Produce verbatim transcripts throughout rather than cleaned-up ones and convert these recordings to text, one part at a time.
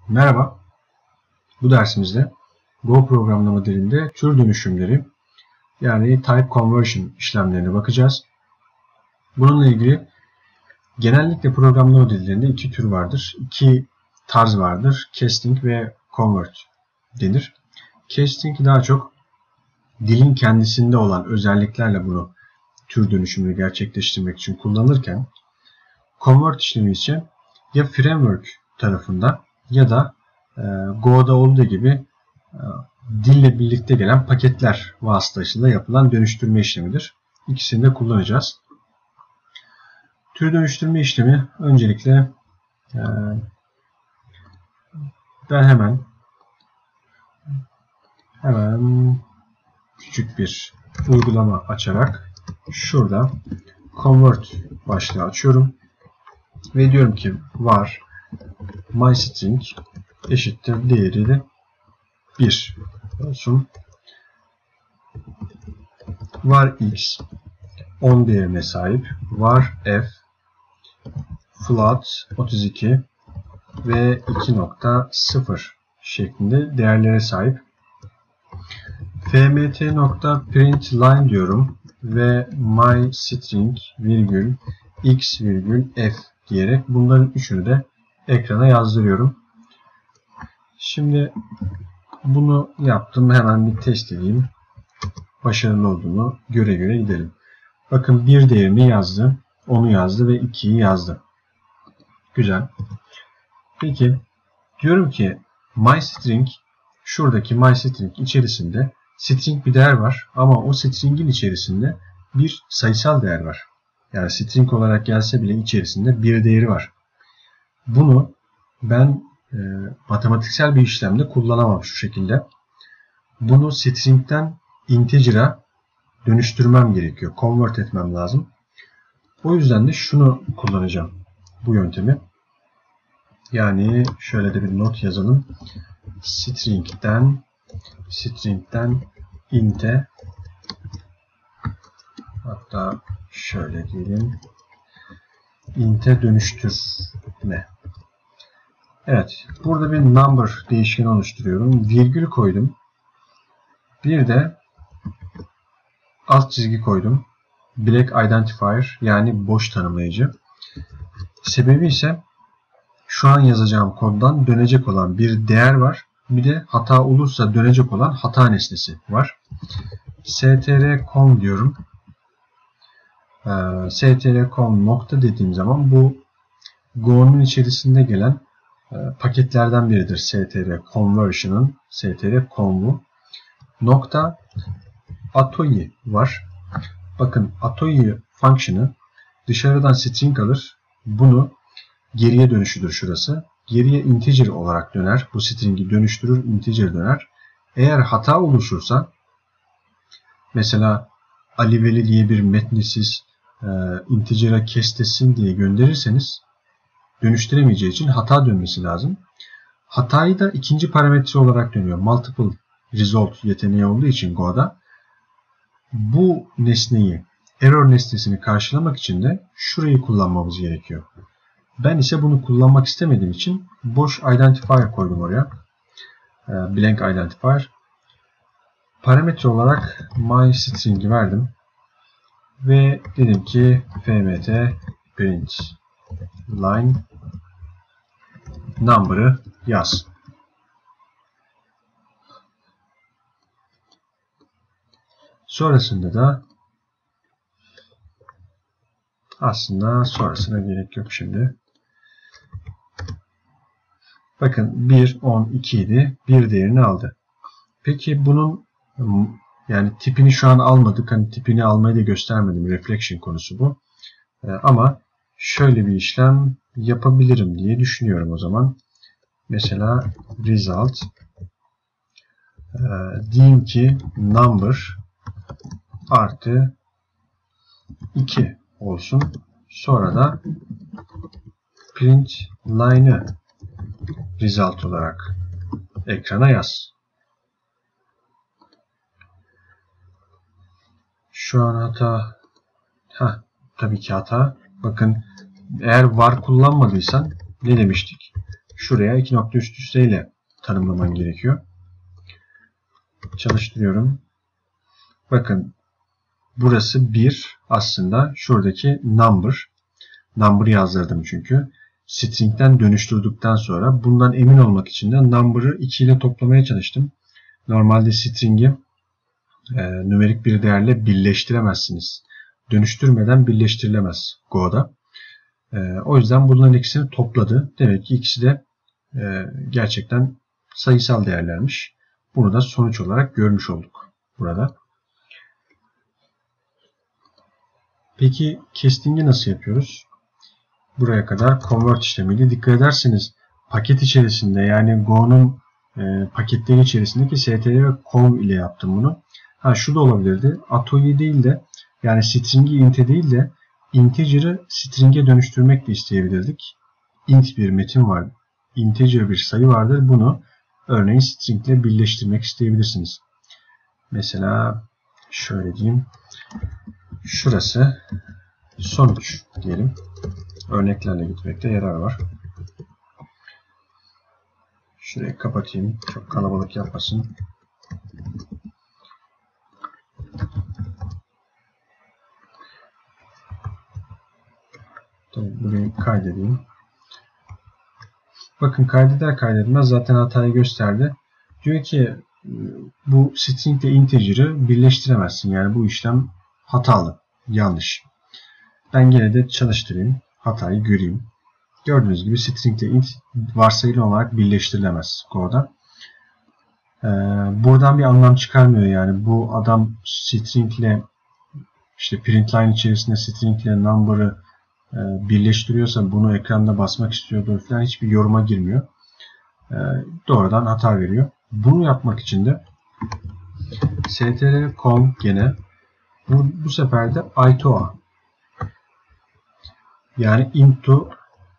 Merhaba, bu dersimizde Go programlama dilinde tür dönüşümleri yani type conversion işlemlerine bakacağız. Bununla ilgili genellikle programlama dillerinde iki tür vardır. İki tarz vardır. Casting ve convert denir. Casting daha çok dilin kendisinde olan özelliklerle bunu tür dönüşümünü gerçekleştirmek için kullanılırken convert işlemi ise ya framework tarafından ya da e, Go'da olduğu gibi e, dille birlikte gelen paketler vasıtasıyla yapılan dönüştürme işlemidir. İkisini de kullanacağız. Tür dönüştürme işlemi öncelikle e, ben hemen hemen küçük bir uygulama açarak şurada convert başlığı açıyorum ve diyorum ki var myString eşittir değeri de bir olsun. Var x on değerine sahip. Var f float otuz iki ve iki nokta sıfır şeklinde değerlere sahip. fmt.println diyorum ve myString virgül x virgül f diyerek bunların üçünü de ekrana yazdırıyorum. Şimdi bunu yaptım. Hemen bir test edeyim. Başarılı olduğunu göre göre gidelim. Bakın bir değerini yazdı. Onu yazdı ve ikiyi yazdı. Güzel. Peki diyorum ki myString şuradaki myString içerisinde string bir değer var ama o string'in içerisinde bir sayısal değer var. Yani string olarak gelse bile içerisinde bir değeri var. Bunu ben e, matematiksel bir işlemde kullanamam şu şekilde. Bunu string'den integer'a dönüştürmem gerekiyor. Convert etmem lazım. O yüzden de şunu kullanacağım. Bu yöntemi. Yani şöyle de bir not yazalım. String'den string'den int'e hatta şöyle diyelim int'e dönüştürme. Evet. Burada bir number değişkeni oluşturuyorum. Virgül koydum. Bir de alt çizgi koydum. Blank identifier yani boş tanımlayıcı. Sebebi ise şu an yazacağım koddan dönecek olan bir değer var. Bir de hata olursa dönecek olan hata nesnesi var. strcom diyorum. Ee, strcom nokta dediğim zaman bu Go'nun içerisinde gelen e, paketlerden biridir. str conversion'ın strcom'u. Nokta atoi var. Bakın atoi function'ı dışarıdan string alır. Bunu geriye dönüşüdür şurası. Geriye integer olarak döner. Bu string'i dönüştürür, integer döner. Eğer hata oluşursa mesela Ali Veli diye bir metni siz e, integer'a kestesin diye gönderirseniz dönüştüremeyeceği için hata dönmesi lazım. Hatayı da ikinci parametre olarak dönüyor. Multiple result yeteneği olduğu için Go'da bu nesneyi, error nesnesini karşılamak için de şurayı kullanmamız gerekiyor. Ben ise bunu kullanmak istemediğim için boş identifier koydum oraya. Blank identifier. Parametre olarak myString'i verdim. Ve dedim ki fmt print line number'ı yaz. Sonrasında da aslında sonrasına gerek yok şimdi. Bakın bir, on, iki idi. bir değerini aldı. Peki bunun yani tipini şu an almadık. Hani tipini almayı da göstermedim. Reflection konusu bu. Ama şöyle bir işlem yapabilirim diye düşünüyorum o zaman. Mesela result diyeyim ki number artı iki olsun. Sonra da print line'ı result olarak ekrana yaz. Şu an hata ha tabii ki hata. Bakın eğer var kullanmadıysan ne demiştik? şuraya iki nokta üst üste ile tanımlaman gerekiyor. Çalıştırıyorum. Bakın burası bir aslında şuradaki number. Number yazdırdım çünkü. String'den dönüştürdükten sonra bundan emin olmak için de number'ı iki ile toplamaya çalıştım. Normalde string'i e, nümerik bir değerle birleştiremezsiniz. Dönüştürmeden birleştirilemez Go'da. E, o yüzden bunların ikisini topladı. Demek ki ikisi de e, gerçekten sayısal değerlermiş. Bunu da sonuç olarak görmüş olduk burada. Peki casting'i nasıl yapıyoruz? Buraya kadar convert işlemiyle dikkat ederseniz paket içerisinde yani Go'nun e, paketleri içerisindeki str ve conv ile yaptım bunu. Ha şu da olabilirdi. Ato'yu değil de yani string'i int'e değil de integer'ı string'e dönüştürmek de isteyebilirdik. Int bir metin var. Integer bir sayı vardır. Bunu örneğin string ile birleştirmek isteyebilirsiniz. Mesela şöyle diyeyim. Şurası sonuç diyelim. Örneklerle gitmekte yarar var. Şurayı kapatayım. Çok kalabalık yapmasın. Tabii burayı kaydedeyim. Bakın kaydeder kaydetmez zaten hatayı gösterdi. Diyor ki bu string ile integer'ı birleştiremezsin. Yani bu işlem hatalı. Yanlış. Ben gene de çalıştırayım. Hatayı göreyim. Gördüğünüz gibi string ile int varsayılı olarak birleştirilemez Go'da. Ee, buradan bir anlam çıkarmıyor yani. Bu adam string ile işte print line içerisinde string ile number'ı e, birleştiriyorsa bunu ekranda basmak istiyordur falan hiçbir yoruma girmiyor. E, doğrudan hata veriyor. Bunu yapmak için de str.com gene bu, bu sefer de itoa yani into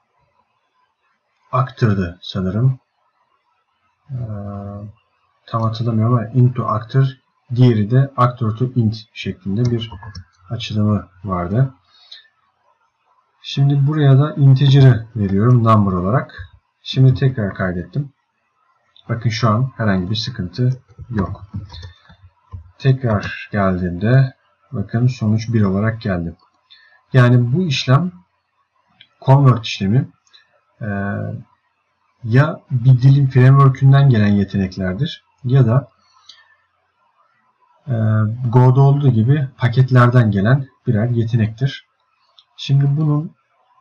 actor'dı sanırım. Ee, tam hatırlamıyorum ama into actor, diğeri de actor to int şeklinde bir açılımı vardı. Şimdi buraya da integer'ı veriyorum number olarak. Şimdi tekrar kaydettim. Bakın şu an herhangi bir sıkıntı yok. Tekrar geldiğimde bakın sonuç bir olarak geldi. Yani bu işlem convert işlemi e, ya bir dilin framework'ünden gelen yeteneklerdir ya da e, Go'da olduğu gibi paketlerden gelen birer yetenektir. Şimdi bunun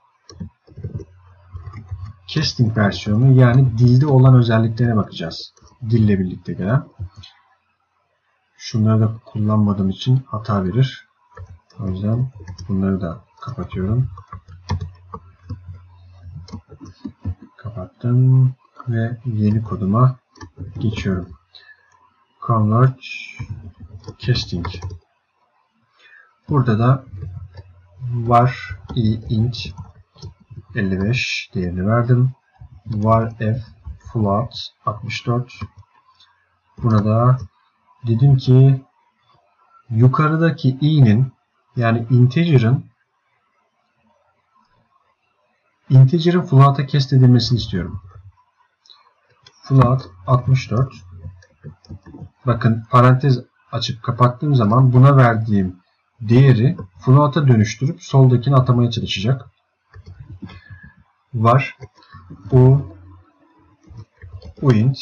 casting versiyonu yani dilde olan özelliklerine bakacağız. Dille birlikte gelen. Şunları da kullanmadığım için hata verir. O yüzden bunları da kapatıyorum. Kapattım ve yeni koduma geçiyorum. Convert casting. Burada da var int elli beş değerini verdim. Var f float altmış dört. Buna da dedim ki yukarıdaki i'nin yani integer'ın integer'ın float'a cast edilmesini istiyorum. Float altmış dört. Bakın parantez açıp kapattığım zaman buna verdiğim değeri float'a dönüştürüp soldakini atamaya çalışacak. Var u uint.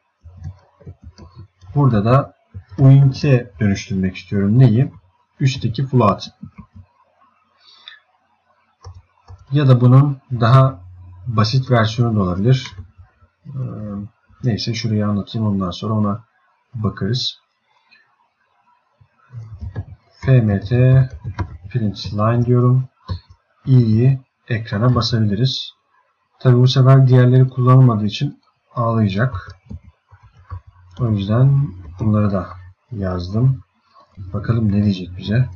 Burada da uint'e dönüştürmek istiyorum. Neyi? Üstteki float. Ya da bunun daha basit versiyonu da olabilir. Neyse şurayı anlatayım. Ondan sonra ona bakarız. fmt print line diyorum. i'yi ekrana basabiliriz. Tabi bu sefer diğerleri kullanılmadığı için ağlayacak. O yüzden bunları da yazdım. Bakalım ne diyecek bize.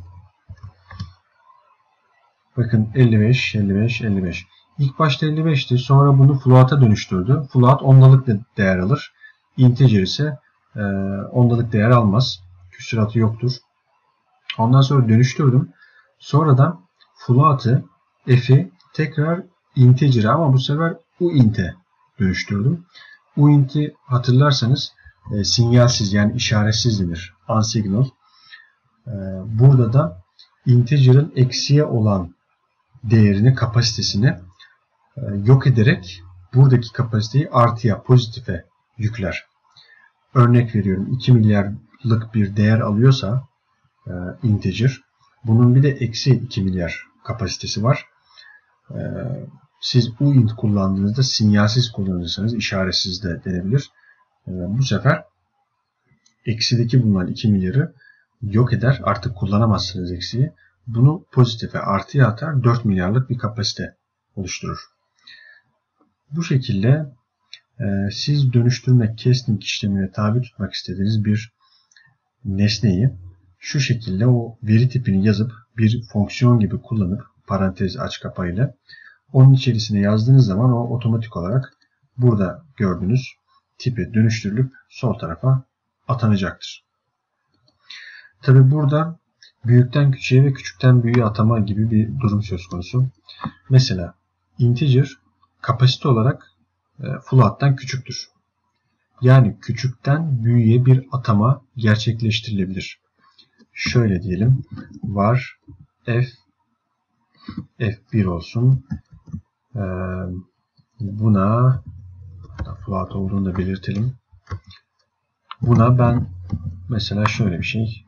Bakın elli beş, elli beş, elli beş. İlk başta elli beşti. Sonra bunu float'a dönüştürdü. Float ondalık değer alır. Integer ise e, ondalık değer almaz. Küsuratı yoktur. Ondan sonra dönüştürdüm. Sonradan float'ı f'i tekrar integer'e ama bu sefer uint'e dönüştürdüm. Uint'i hatırlarsanız e, sinyalsiz yani işaretsiz denir. Unsignal. E, burada da integer'ın eksiye olan değerini, kapasitesini e, yok ederek buradaki kapasiteyi artıya, pozitife yükler. Örnek veriyorum, iki milyarlık bir değer alıyorsa e, integer, bunun bir de eksi iki milyar kapasitesi var. E, siz uint kullandığınızda sinyalsiz kullanırsanız işaretsiz de denebilir. E, bu sefer eksideki bulunan iki milyarı yok eder. Artık kullanamazsınız eksiyi. Bunu pozitife, artıya atar. dört milyarlık bir kapasite oluşturur. Bu şekilde e, siz dönüştürmek, casting işlemine tabi tutmak istediğiniz bir nesneyi şu şekilde o veri tipini yazıp bir fonksiyon gibi kullanıp parantez aç kapayla onun içerisine yazdığınız zaman o otomatik olarak burada gördüğünüz tipe dönüştürülüp sol tarafa atanacaktır. Tabi burada büyükten küçüğe ve küçükten büyüğe atama gibi bir durum söz konusu. Mesela integer kapasite olarak float'tan küçüktür. Yani küçükten büyüğe bir atama gerçekleştirilebilir. Şöyle diyelim, var f f bir olsun. Ee, buna float olduğunu da belirtelim. Buna ben mesela şöyle bir şey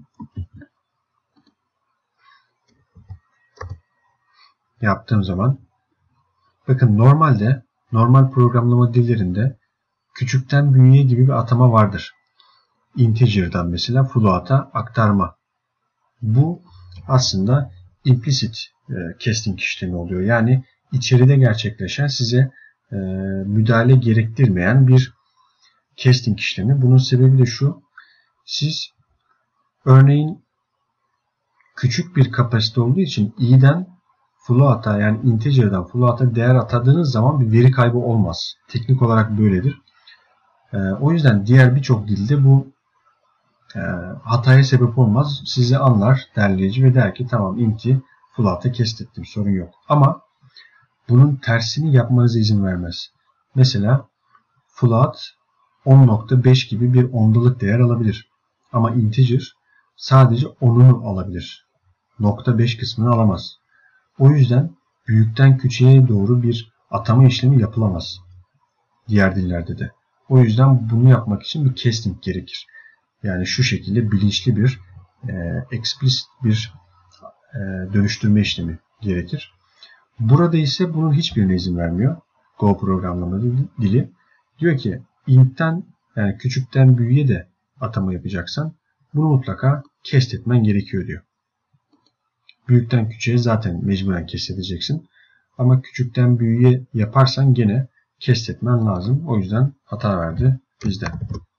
yaptığım zaman, bakın normalde normal programlama dillerinde küçükten büyüğe gibi bir atama vardır. Integer'dan mesela float'a aktarma. Bu aslında implicit e, casting işlemi oluyor. Yani içeride gerçekleşen, size e, müdahale gerektirmeyen bir casting işlemi. Bunun sebebi de şu. Siz örneğin küçük bir kapasite olduğu için i'den float'a yani integer'dan float'a değer atadığınız zaman bir veri kaybı olmaz. Teknik olarak böyledir. E, o yüzden diğer birçok dilde bu e, hataya sebep olmaz. Sizi anlar derleyici ve der ki tamam int'i float'a cast ettim, sorun yok. Ama bunun tersini yapmanıza izin vermez. Mesela float on nokta beş gibi bir ondalık değer alabilir. Ama integer sadece onunu alabilir. nokta beş kısmını alamaz. O yüzden büyükten küçüğe doğru bir atama işlemi yapılamaz. Diğer dillerde de. O yüzden bunu yapmak için bir casting gerekir. Yani şu şekilde bilinçli bir e, explicit bir e, dönüştürme işlemi gerekir. Burada ise bunun hiçbirine izin vermiyor. Go programlama dili. Diyor ki int'ten yani küçükten büyüğe de atama yapacaksan bunu mutlaka cast etmen gerekiyor diyor. Büyükten küçüğe zaten mecburen cast edeceksin. Ama küçükten büyüğe yaparsan gene cast etmen lazım. O yüzden hata verdi bizde.